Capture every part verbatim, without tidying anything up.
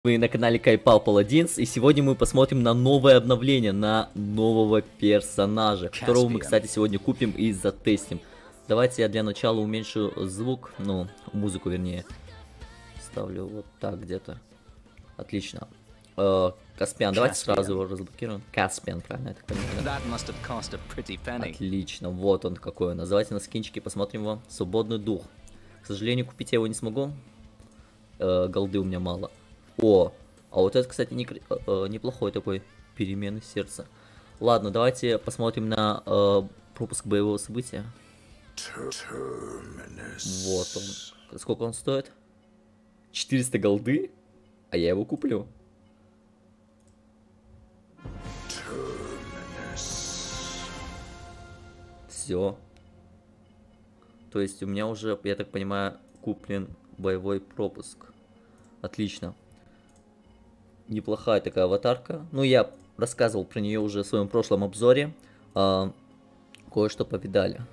Вы на канале Кайпал Паладинс, и сегодня мы посмотрим на новое обновление, на нового персонажа, которого мы, кстати, сегодня купим и затестим. Давайте я для начала уменьшу звук, ну, музыку вернее. Ставлю вот так где-то. Отлично. Э, Каспиан, давайте сразу его разблокируем. Каспиан, правильно это понимаю? Отлично, вот он какой. Называйте на скинчике, посмотрим его. Свободный дух. К сожалению, купить я его не смогу. Э, голды у меня мало. О, а вот это, кстати, не, э, неплохой такой перемены сердца. Ладно, давайте посмотрим на э, пропуск боевого события. Вот он. Сколько он стоит? четыреста голды? А я его куплю. Все. То есть у меня уже, я так понимаю, куплен боевой пропуск. Отлично. Неплохая такая аватарка. Ну, я рассказывал про нее уже в своем прошлом обзоре. А, кое-что повидали.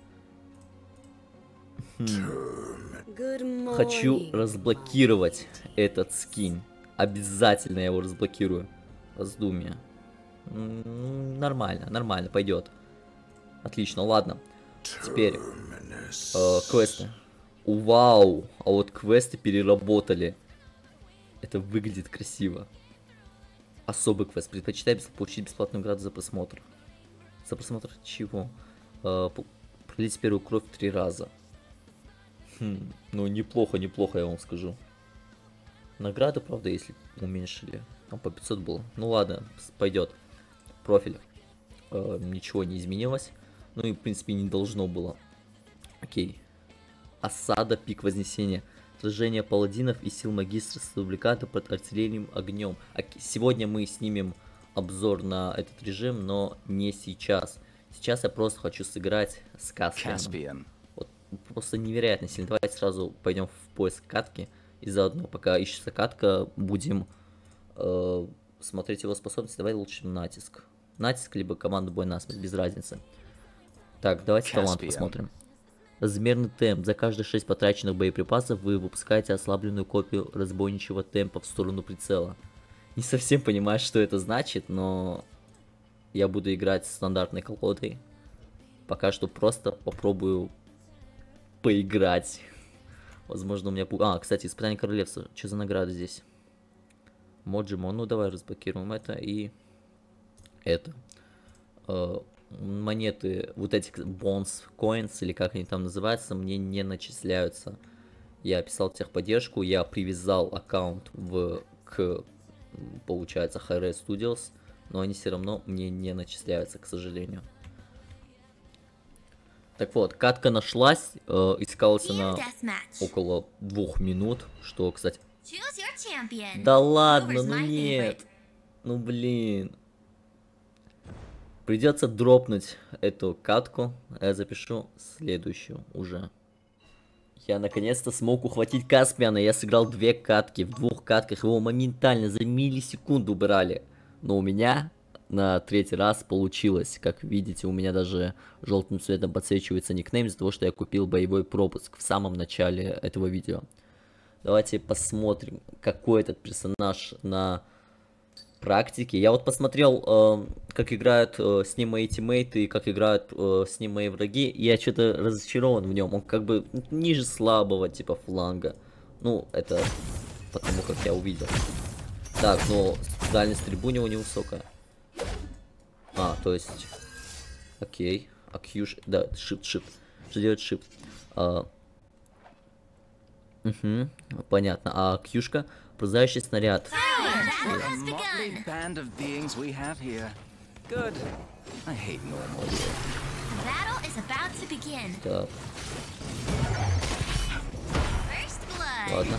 Хм. Хочу разблокировать этот скин. Обязательно я его разблокирую. Раздумье. Нормально, нормально, пойдет. Отлично, ладно. Теперь э, квесты. Вау, а вот квесты переработали. Это выглядит красиво. Особый квест. Предпочитай получить бесплатную награду за просмотр. За просмотр чего? Э, пролить первую кровь три раза. Хм, ну, неплохо, неплохо, я вам скажу. Награды, правда, если уменьшили. Там по пятьсот было. Ну ладно, пойдет. Профиль. Э, ничего не изменилось. Ну и, в принципе, не должно было. Окей. Осада, пик вознесения. Сражение паладинов и сил магистра с дубликата под артиллерийным огнем. Сегодня мы снимем обзор на этот режим, но не сейчас. Сейчас я просто хочу сыграть с Каспианом. Вот, просто невероятно сильно. Давайте сразу пойдем в поиск катки. И заодно, пока ищется катка, будем э, смотреть его способности. Давай лучше натиск. Натиск, либо команда бой насмерть, без разницы. Так, давайте талант посмотрим. Размерный темп. За каждые шесть потраченных боеприпасов вы выпускаете ослабленную копию разбойничьего темпа в сторону прицела. Не совсем понимаю, что это значит, но я буду играть с стандартной колодой. Пока что просто попробую поиграть. Возможно, у меня... А, кстати, испытание королевства. Что за награда здесь? Моджимо. Ну, давай разблокируем это и это. Монеты, вот эти бонс, коинс, или как они там называются, мне не начисляются. Я писал техподдержку, я привязал аккаунт в, к, получается, Hi-Res Studios, но они все равно мне не начисляются, к сожалению. Так вот, катка нашлась, э, искалась она около двух минут, что, кстати... Да ладно, ну нет, ну блин. Придется дропнуть эту катку, я запишу следующую уже. Я наконец-то смог ухватить Каспиана, я сыграл две катки, в двух катках его моментально за миллисекунду убирали. Но у меня на третий раз получилось, как видите, у меня даже желтым цветом подсвечивается никнейм из-за того, что я купил боевой пропуск в самом начале этого видео. Давайте посмотрим, какой этот персонаж на... практики. Я вот посмотрел, э, как играют э, с ним мои тиммейты и как играют э, с ним мои враги, и я что-то разочарован в нем. Он как бы ниже слабого типа фланга. Ну, это потому как я увидел. Так, но дальность стрельбы у него невысокая. А, то есть... Окей. А Q... Да, shift, shift. Что делает shift? А... Угу, понятно. А Q-шка? Пронзающий снаряд. Так. Ладно.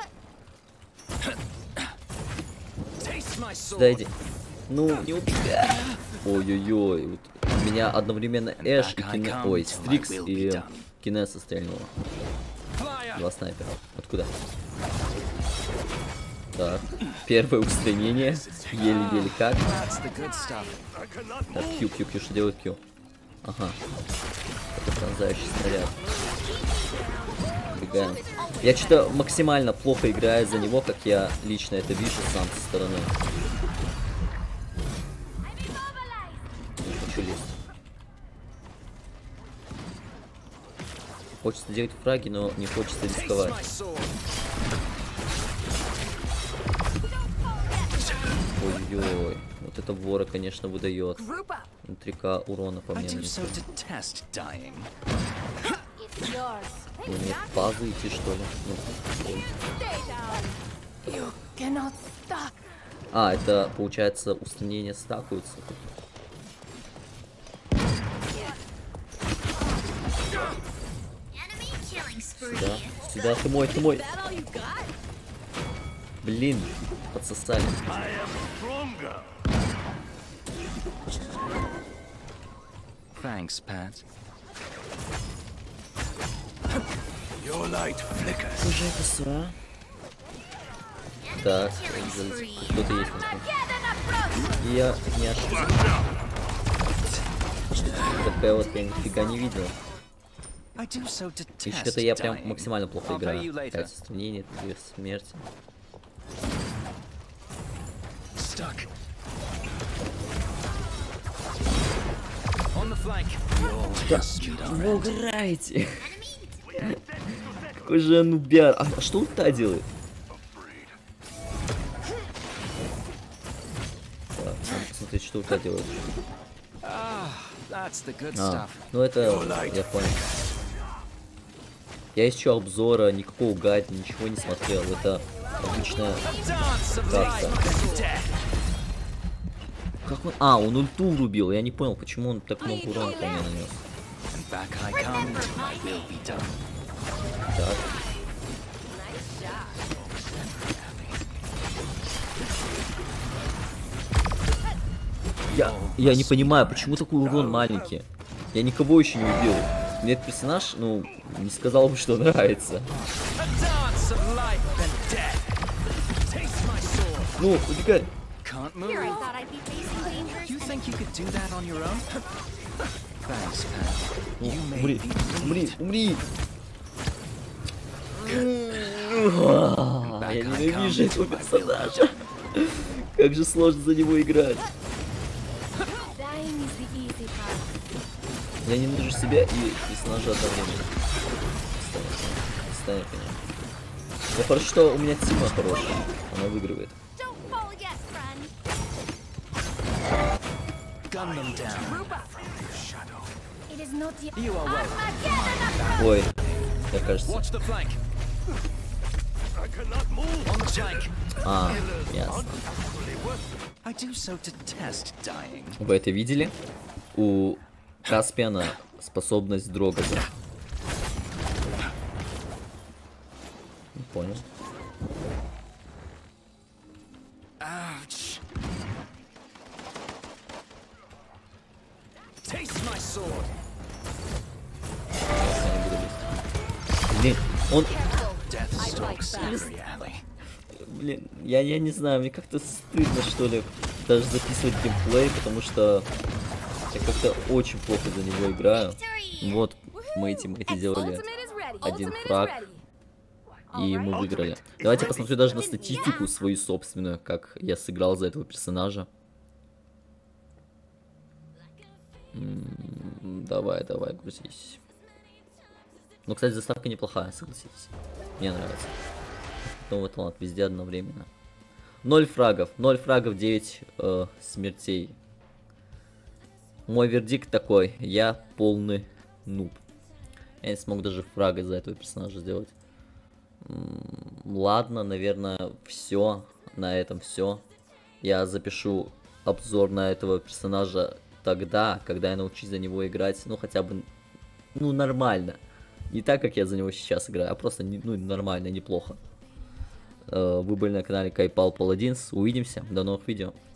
Сюда иди. Ну, не убегай. Ой-ой-ой. Вот меня одновременно Эш и Кине... Ой, Стрикс и Кинеса стрельнула. Два снайпера. Откуда? Так, первое устранение. Еле-еле как. Так, Q, Q, Q, что делает Q? Ага. Это пронзающий снаряд. Гэн. Я что-то максимально плохо играю за него, как я лично это вижу сам со стороны. Не хочу лезть. Хочется делать фраги, но не хочется рисковать. Ой-ой, вот это вора, конечно, выдает. три ка урона по мне нанесет. Вы мне пазу идти, что ли? Ну, а, это получается устранение стакуется. Сюда, сюда, ты мой, ты мой. Блин, подсосали. Thanks, Pat. Уже это сра. Так, кто-то есть. Я не ошибся. Такая вот я нифига не видел. И что-то я прям максимально плохо играю. пять устранений, две смерти. Да, вы угораете. Какой же нубяр. А что ульта делает? Так, смотрите, что ульта делает. А, ну это я понял. Я еще обзора, никакого гайда, ничего не смотрел. Это обычная карта. Как он? А, он ульту врубил. Я не понял, почему он так много урона по мне нанес. Так. Я, я не понимаю, почему такой урон маленький. Я никого еще не убил. Мне этот персонаж, ну, не сказал бы, что нравится. Ну, убегай. Ну, умри, умри, умри. Я ненавижу этого персонажа. Как же сложно за него играть. Я ненавижу себя и персонажа одновременно. Кстати, конечно. Но хорошо, что у меня Тима хорошая. Она выигрывает. Ой, мне кажется. А, ясно. Вы это видели? У Каспиана способность Дрогоза. Не понял. Блин, он... Блин, я, я не знаю, мне как-то стыдно, что ли, даже записывать геймплей, потому что я как-то очень плохо за него играю. Вот, мы этим эти делали один фраг, и мы выиграли. Давайте посмотрю даже на статистику свою собственную, как я сыграл за этого персонажа. М-м, давай, давай, грузись. Ну, кстати, заставка неплохая, согласитесь. Мне нравится. Новый талант везде одновременно. Ноль фрагов. Ноль фрагов, девять э, смертей. Мой вердикт такой. Я полный нуб. Я не смог даже фрага из-за этого персонажа сделать. М-м, ладно, наверное, все. На этом все. Я запишу обзор на этого персонажа тогда, когда я научусь за него играть. Ну, хотя бы, ну, нормально. Не так, как я за него сейчас играю, а просто, ну, нормально, неплохо. Вы были на канале Кайпал Паладинс. Увидимся. До новых видео.